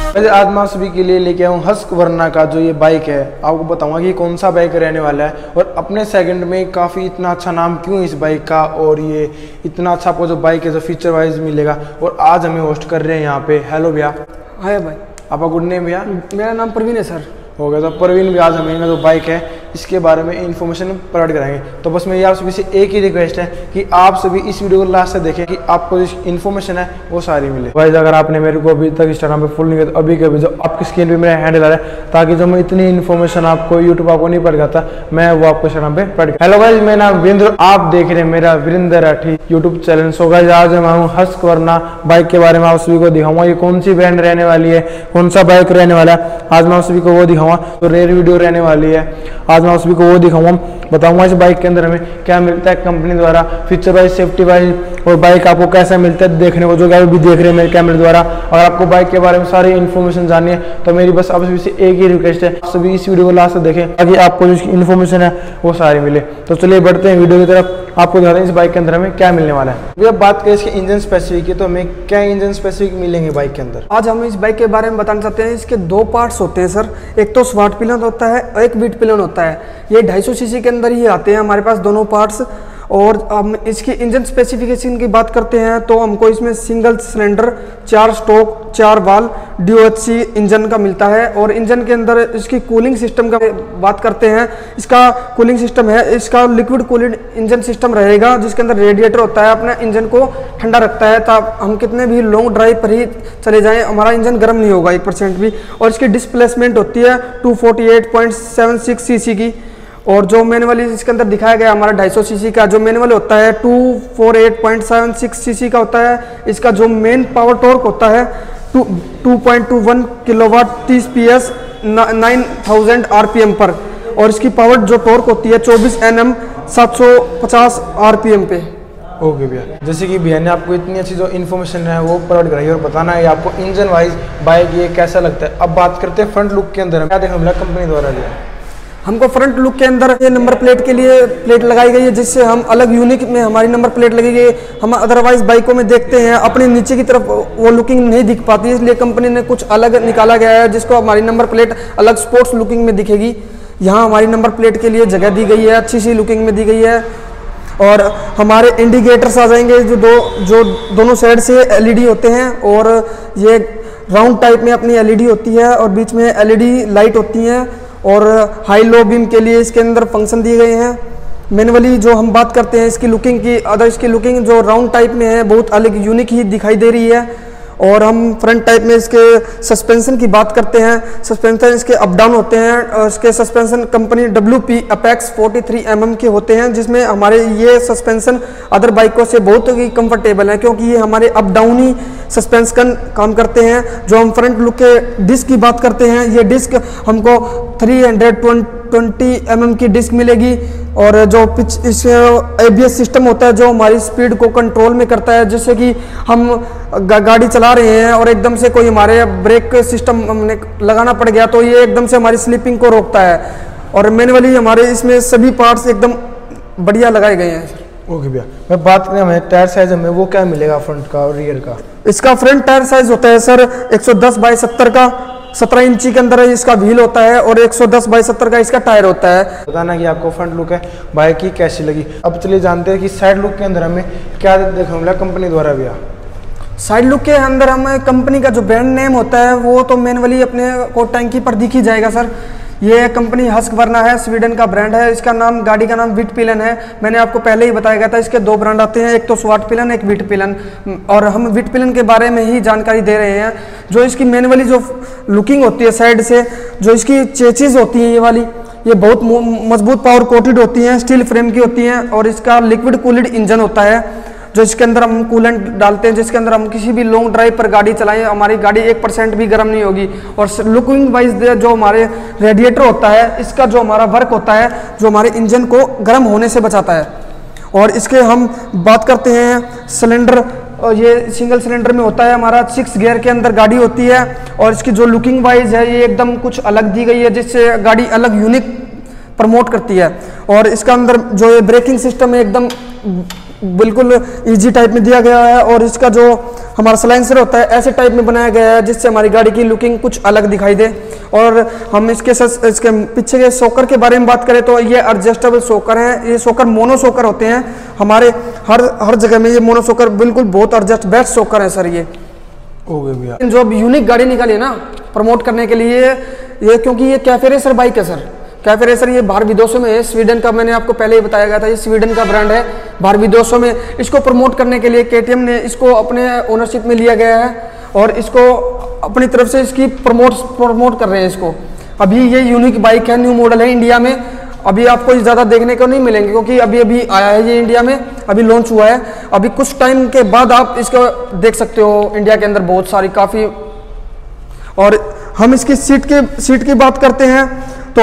आज मैं सभी के लिए लेके आऊँ हस्कवर्ना का जो ये बाइक है, आपको बताऊंगा कि कौन सा बाइक रहने वाला है और अपने सेकंड में काफ़ी इतना अच्छा नाम क्यों इस बाइक का, और ये इतना अच्छा आपको जो बाइक है जो फीचर वाइज मिलेगा। और आज हमें होस्ट कर रहे हैं यहाँ पे। हेलो भैया। हाय भाई। आपका गुड नेम भैया? मेरा नाम प्रवीण है सर। हो गया। तो प्रवीण भी आज हमें जो बाइक है इसके बारे में इन्फॉर्मेशन प्रोवाइड कराएंगे। तो बस मेरी आप सभी से एक ही रिक्वेस्ट है कि आप सभी इस वीडियो को लास्ट से देखें कि आपको जो इन्फॉर्मेशन है वो सारी मिले। भाई अगर आपने मेरे को अभी तक इंस्टाग्राम पे फॉलो नहीं किया तो अभी के अभी जो आपकी स्क्रीन पे मेरा हैंडल आ रहा है, ताकि जो मैं इतनी इन्फॉर्मेशन आपको यूट्यूब आपको नहीं पड़ जाता, मैं वो आपको इंस्टाग्राम पे प्रोवाइड। हेलो गाइस, मेरा नाम वीरेंद्र, आप देख रहे हैं मेरा Virendra Rathi YouTube channel. So guys आज मैं हूँ हस्कवर्ना बाइक के बारे में आप सभी को दिखाऊंगा। ये कौन सी ब्रांड रहने वाली है, कौन सा बाइक रहने वाला है, आज मैं आप सभी को वो दिखाऊंगा। तो रेयर वीडियो रहने वाली है, आज मैं आप सभी को वो दिखाऊंगा। बताऊंगा इस बाइक के अंदर हमें क्या मिलता है कंपनी द्वारा, फीचर वाइज, सेफ्टी वाइज, और बाइक आपको कैसा मिलता है देखने को, जो कि आप भी देख रहे हैं मेरे कैमरे द्वारा। अगर आपको बाइक के बारे में सारी इन्फॉर्मेशन जाननी है तो मेरी बस आप सभी से एक ही रिक्वेस्ट है, आप सभी इस वीडियो को लास्ट तक देखें ताकि आपको जो इन्फॉर्मेशन है वो सारी मिले। तो चलिए बढ़ते हैं वीडियो की तरफ, आपको दिखाते हैं इस बाइक के अंदर हमें क्या मिलने वाला है। अब बात करें इसके इंजन स्पेसिफिक की, तो हमें क्या इंजन स्पेसिफिक मिलेंगे बाइक के अंदर। आज हम इस बाइक के बारे में बताना चाहते हैं। इसके दो पार्ट्स होते हैं सर, एक तो स्वाट पिलन होता है और एक बीट पिलन होता है। ये 250 सीसी के अंदर ही आते हैं हमारे पास दोनों पार्ट्स। और हम इसकी इंजन स्पेसिफिकेशन की बात करते हैं तो हमको इसमें single cylinder, 4 stroke, 4 valve DOHC engine का मिलता है। और इंजन के अंदर इसकी कूलिंग सिस्टम का बात करते हैं। इसका कूलिंग सिस्टम है, इसका लिक्विड कूल्ड इंजन सिस्टम रहेगा, जिसके अंदर रेडिएटर होता है, अपना इंजन को ठंडा रखता है ताकि हम कितने भी लॉन्ग ड्राइव पर ही चले जाएं हमारा इंजन गर्म नहीं होगा 1% भी। और इसकी डिस्प्लेसमेंट होती है 248.76 सीसी की। और जो मैनुअली इसके अंदर दिखाया गया हमारा 250 सीसी का जो मैनुअल होता है 248.76 सीसी का होता है। इसका जो मेन पावर टॉर्क होता है 2.21 किलोवाट 30 PS 9000 RPM पर। और इसकी पावर जो टॉर्क होती है 24 Nm 750 RPM पे। ओके भैया, जैसे कि भैया ने आपको इतनी अच्छी जो इन्फॉर्मेशन है वो प्रोवाइड कराई और बताना है आपको इंजन वाइज बाइक ये कैसा लगता है। अब बात करते हैं फ्रंट लुक के अंदर क्या देखने मिला कंपनी द्वारा दिया। हमको फ्रंट लुक के अंदर ये नंबर प्लेट के लिए प्लेट लगाई गई है, जिससे हम अलग यूनिक में हमारी नंबर प्लेट लगी गई है। हम अदरवाइज बाइकों में देखते हैं अपने नीचे की तरफ वो लुकिंग नहीं दिख पाती, इसलिए कंपनी ने कुछ अलग निकाला गया है जिसको हमारी नंबर प्लेट अलग स्पोर्ट्स लुकिंग में दिखेगी। यहाँ हमारी नंबर प्लेट के लिए जगह दी गई है, अच्छी सी लुकिंग में दी गई है। और हमारे इंडिकेटर्स आ जाएंगे जो दोनों साइड से LED होते हैं। और ये राउंड टाइप में अपनी LED होती है और बीच में LED लाइट होती हैं। और हाई लो बीम के लिए इसके अंदर फंक्शन दिए गए हैं। मैनुअली जो हम बात करते हैं इसकी लुकिंग की, अदर इसकी लुकिंग जो राउंड टाइप में है बहुत अलग यूनिक ही दिखाई दे रही है। और हम फ्रंट टाइप में इसके सस्पेंशन की बात करते हैं। सस्पेंशन इसके अप डाउन होते हैं। इसके suspension company WP apex 43 mm के होते हैं, जिसमें हमारे ये सस्पेंशन अदर बाइकों से बहुत ही कंफर्टेबल है, क्योंकि ये हमारे अप डाउन ही सस्पेंशन काम करते हैं। जो हम फ्रंट लुक के डिस्क की बात करते हैं, ये डिस्क हमको 320 mm की डिस्क मिलेगी। और जो पिच इस ABS सिस्टम होता है जो हमारी स्पीड को कंट्रोल में करता है, जैसे कि हम गाड़ी चला रहे हैं और एकदम से कोई हमारे ब्रेक सिस्टम हमने लगाना पड़ गया तो ये एकदम से हमारी स्लिपिंग को रोकता है। और मैनुअली हमारे इसमें सभी पार्ट्स एकदम बढ़िया लगाए गए हैं। ओके भैया, मैं बात करें हमें टायर साइज में वो क्या मिलेगा फ्रंट का और रियर का। इसका फ्रंट टायर साइज होता है सर 110/70 का, 17 इंची के अंदर इसका व्हील होता है और 110/70 का इसका टायर होता है। बताना कि आपको फ्रंट लुक है बाइक की कैसी लगी। अब चलिए जानते हैं कि साइड लुक के अंदर हमें क्या देखने मिला कंपनी द्वारा भैया। साइड लुक के अंदर हमें कंपनी का जो ब्रांड नेम होता है वो तो मैनुअली अपने को टैंकी पर दिख ही जाएगा सर। ये कंपनी हस्कवर्ना है, स्वीडन का ब्रांड है। इसका नाम, गाड़ी का नाम विट पिलन है। मैंने आपको पहले ही बताया गया था इसके 2 ब्रांड आते हैं, एक तो स्वाट पिलन, एक विट पिलन। और हम विट पिलन के बारे में ही जानकारी दे रहे हैं। जो इसकी मैनुअली जो लुकिंग होती है साइड से, जो इसकी चेचिस होती है ये वाली, ये बहुत मजबूत पावर कोटेड होती हैं, स्टील फ्रेम की होती हैं। और इसका लिक्विड कूल्ड इंजन होता है जो इसके अंदर हम कूलेंट डालते हैं, जिसके अंदर हम किसी भी लॉन्ग ड्राइव पर गाड़ी चलाएं हमारी गाड़ी 1% भी गर्म नहीं होगी। और लुकिंग वाइज जो हमारे रेडिएटर होता है, इसका जो हमारा वर्क होता है जो हमारे इंजन को गर्म होने से बचाता है। और इसके हम बात करते हैं सिलेंडर, ये सिंगल सिलेंडर में होता है हमारा, 6 गियर के अंदर गाड़ी होती है। और इसकी जो लुकिंग वाइज है ये एकदम कुछ अलग दी गई है, जिससे गाड़ी अलग यूनिक प्रमोट करती है। और इसका अंदर जो ये ब्रेकिंग सिस्टम है एकदम बिल्कुल इजी टाइप में दिया गया है और इसका जो हमारा साइलेंसर होता है ऐसे टाइप में बनाया गया है जिससे हमारी गाड़ी की लुकिंग कुछ अलग दिखाई दे। और हम इसके पीछे के शॉकर के बारे में बात करें तो ये एडजस्टेबल शॉकर हैं। ये शॉकर मोनो शॉकर होते हैं, हमारे हर जगह में ये मोनो शॉकर बिल्कुल बहुत एडजस्ट बेस्ट शॉकर है सर। ये हो गया भैया। जो अब यूनिक गाड़ी निकाली है ना प्रमोट करने के लिए, ये क्योंकि ये कैफे रेसर बाइक है सर। कैफे रेसर ये बाहर विदेशों में है, स्वीडन का, मैंने आपको पहले ही बताया गया था, ये स्वीडन का ब्रांड है, बाहर विदेशों में। इसको प्रमोट करने के लिए केटीएम ने इसको अपने ओनरशिप में लिया गया है और इसको अपनी तरफ से इसकी प्रमोट कर रहे हैं इसको। अभी ये यूनिक बाइक है, न्यू मॉडल है इंडिया में। अभी आपको ज़्यादा देखने को नहीं मिलेंगे क्योंकि अभी आया है ये इंडिया में, अभी लॉन्च हुआ है। अभी कुछ टाइम के बाद आप इसको देख सकते हो इंडिया के अंदर बहुत सारी काफ़ी। और हम इसकी सीट की बात करते हैं तो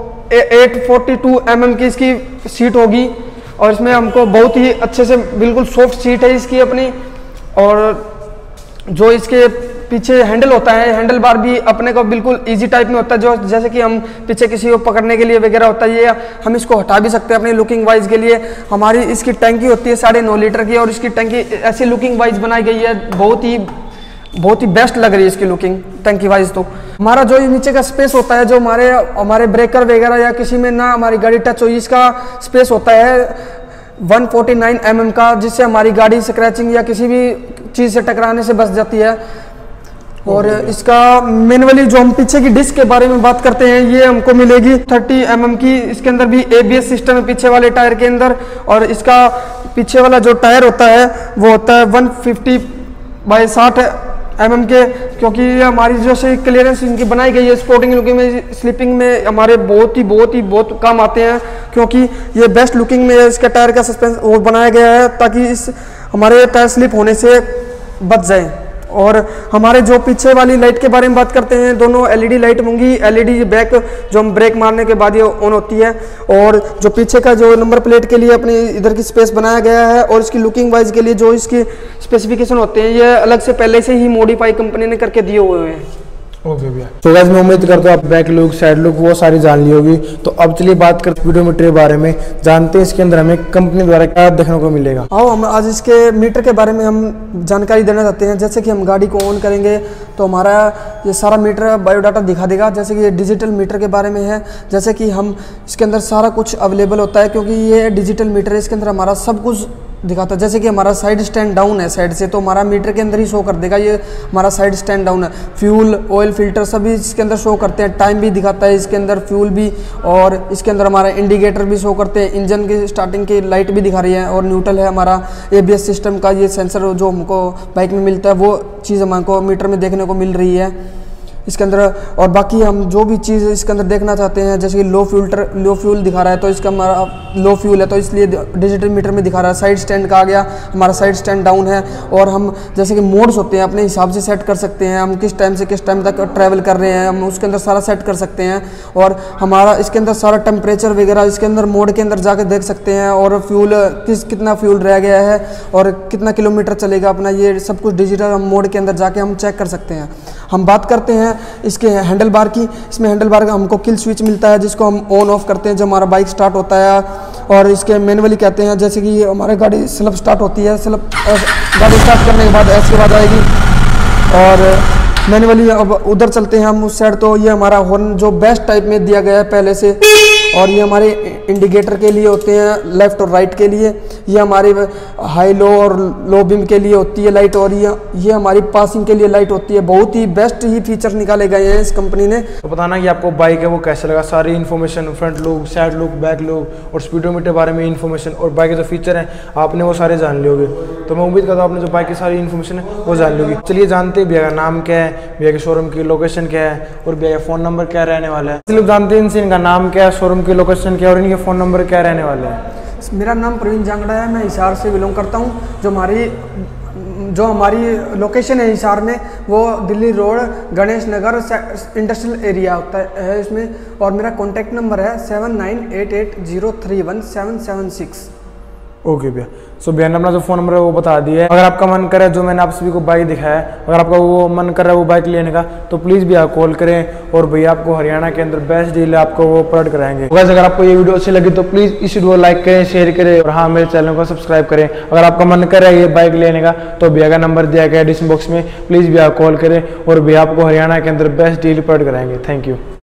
842 mm की इसकी सीट होगी और इसमें हमको बहुत ही अच्छे से बिल्कुल सॉफ्ट सीट है इसकी अपनी। और जो इसके पीछे हैंडल होता है, हैंडल बार भी अपने को बिल्कुल इजी टाइप में होता है, जो जैसे कि हम पीछे किसी को पकड़ने के लिए वगैरह होता है, ये हम इसको हटा भी सकते हैं अपनी लुकिंग वाइज के लिए। हमारी इसकी टंकी होती है 9.5 लीटर की और इसकी टंकी ऐसी लुकिंग वाइज बनाई गई है, बहुत ही बेस्ट लग रही है इसकी लुकिंग टंकी वाइज। तो हमारा जो नीचे का स्पेस होता है, जो हमारे ब्रेकर वगैरह या किसी में ना हमारी गाड़ी टच हो, इसका स्पेस होता है 149 mm का, जिससे हमारी गाड़ी स्क्रैचिंग या किसी भी चीज़ से टकराने से बच जाती है। और इसका मैनुअली जो हम पीछे की डिस्क के बारे में बात करते हैं, ये हमको मिलेगी 30 mm की। इसके अंदर भी ABS सिस्टम है पीछे वाले टायर के अंदर। और इसका पीछे वाला जो टायर होता है वो होता है 150/60 mm के, क्योंकि ये हमारी जो से क्लियरेंस इनकी बनाई गई है स्पोर्टिंग लुकिंग में, स्लिपिंग में हमारे बहुत काम आते हैं, क्योंकि ये बेस्ट लुकिंग में इसका टायर का सस्पेंस वो बनाया गया है ताकि हमारे टायर स्लिप होने से बच जाए। और हमारे जो पीछे वाली लाइट के बारे में बात करते हैं, दोनों LED लाइट होंगी। LED बैक जो हम ब्रेक मारने के बाद ये ऑन होती है। और जो पीछे का जो नंबर प्लेट के लिए अपनी इधर की स्पेस बनाया गया है और इसकी लुकिंग वाइज के लिए जो इसकी स्पेसिफिकेशन होते हैं, ये अलग से पहले से ही मॉडिफाई कंपनी ने करके दिए हुए हैं। ओके भैया। तो गाइस मैं उम्मीद करता हूँ आप बैक लुक, साइड लुक वो सारी जान ली होगी। तो अब चलिए बात करते हैं स्पीडोमीटर के बारे में, जानते हैं इसके अंदर हमें कंपनी द्वारा क्या देखने को मिलेगा। आओ हम आज इसके मीटर के बारे में हम जानकारी देना चाहते हैं। जैसे कि हम गाड़ी को ऑन करेंगे तो हमारा ये सारा मीटर बायोडाटा दिखा देगा। जैसे कि ये डिजिटल मीटर के बारे में है, जैसे कि हम इसके अंदर सारा कुछ अवेलेबल होता है, क्योंकि ये डिजिटल मीटर है, इसके अंदर हमारा सब कुछ दिखाता है। जैसे कि हमारा साइड स्टैंड डाउन है साइड से, तो हमारा मीटर के अंदर ही शो कर देगा ये हमारा साइड स्टैंड डाउन है। फ्यूल, ऑयल फिल्टर सभी इसके अंदर शो करते हैं, टाइम भी दिखाता है इसके अंदर, फ्यूल भी। और इसके अंदर हमारा इंडिकेटर भी शो करते हैं, इंजन की स्टार्टिंग की लाइट भी दिखा रही है। और न्यूट्रल है हमारा ABS सिस्टम का ये सेंसर जो हमको बाइक में मिलता है, वो चीज़ हमको मीटर में देखने को मिल रही है इसके अंदर। और बाकी हम जो भी चीज़ इसके अंदर देखना चाहते हैं, जैसे कि लो फ्यूल दिखा रहा है, तो इसका हमारा लो फ्यूल है तो इसलिए डिजिटल मीटर में दिखा रहा है। साइड स्टैंड का आ गया, हमारा साइड स्टैंड डाउन है। और हम जैसे कि मोड्स होते हैं अपने हिसाब से सेट कर सकते हैं, हम किस टाइम से किस टाइम तक ट्रैवल कर रहे हैं, हम उसके अंदर सारा सेट कर सकते हैं। और हमारा इसके अंदर सारा टेम्परेचर वगैरह इसके अंदर मोड के अंदर जाकर देख सकते हैं। और फ्यूल कितना फ्यूल रह गया है और कितना किलोमीटर चलेगा अपना, ये सब कुछ डिजिटल हम मोड के अंदर जाके हम चेक कर सकते हैं। हम बात करते हैं इसके हैंडल बार की। इसमें हैंडल बार का हमको किल स्विच मिलता है, जिसको हम ऑन ऑफ करते हैं जब हमारा बाइक स्टार्ट होता है। और इसके मैनुअली कहते हैं, जैसे कि हमारी गाड़ी सेल्फ स्टार्ट होती है, सेल्फ गाड़ी स्टार्ट करने के बाद ऐसे बाद आएगी। और मैनुअली अब उधर चलते हैं हम उस साइड, तो ये हमारा हॉर्न जो बेस्ट टाइप में दिया गया है पहले से। और ये हमारे इंडिकेटर के लिए होते हैं, लेफ्ट और राइट के लिए। ये हमारी हाई लो और लो बीम के लिए होती है लाइट। और ये हमारी पासिंग के लिए लाइट होती है। बहुत ही बेस्ट ही फीचर निकाले गए हैं इस कंपनी ने। तो बताना कि आपको बाइक है वो कैसे लगा, सारी information, front look, side look, back look और स्पीडोमीटर बारे में इन्फॉर्मेशन और बाइक के जो फीचर हैं आपने वो सारे जान लिए होंगे। तो मैं उम्मीद करता हूँ आपने जो बाइक की सारी इन्फॉर्मेशन है वो जान ली होगी। चलिए जानते हैं भैया का नाम क्या है, भैया के शोरूम की लोकेशन क्या है और भैया का फ़ोन नंबर क्या रहने वाला है। लोग जानते हैं इनसे इनका नाम क्या है, शोरूम की लोकेशन क्या है और इनके फ़ोन नंबर क्या रहने वाले हैं। मेरा नाम प्रवीण जांगड़ा है, मैं हिसार से बिलोंग करता हूँ। जो हमारी लोकेशन है हिसार में, वो Delhi road Ganesh Nagar industrial area होता है इसमें। और मेरा कॉन्टैक्ट नंबर है 7988031776। ओके भैया। सो भैया ने अपना जो फ़ोन नंबर है वो बता दिया है। अगर आपका मन करे जो मैंने आप सभी को बाइक दिखाया है, अगर आपका वो मन कर रहा है वो बाइक लेने का, तो प्लीज़ भैया कॉल करें और भैया आपको हरियाणा के अंदर बेस्ट डील है आपको वो प्रोवाइड कराएंगे। वैसे अगर आपको ये वीडियो अच्छी लगी तो प्लीज़ इस वीडियो को लाइक करें, शेयर करें और हाँ मेरे चैनल को सब्सक्राइब करें। अगर आपका मन कर रहा है ये बाइक लेने का तो भैया का नंबर दिया गया है डिस्क्रिप्शन बॉक्स में, प्लीज़ भैया कॉल करें और भैया आपको हरियाणा के अंदर बेस्ट डील प्रोवाइड कराएंगे। Thank you.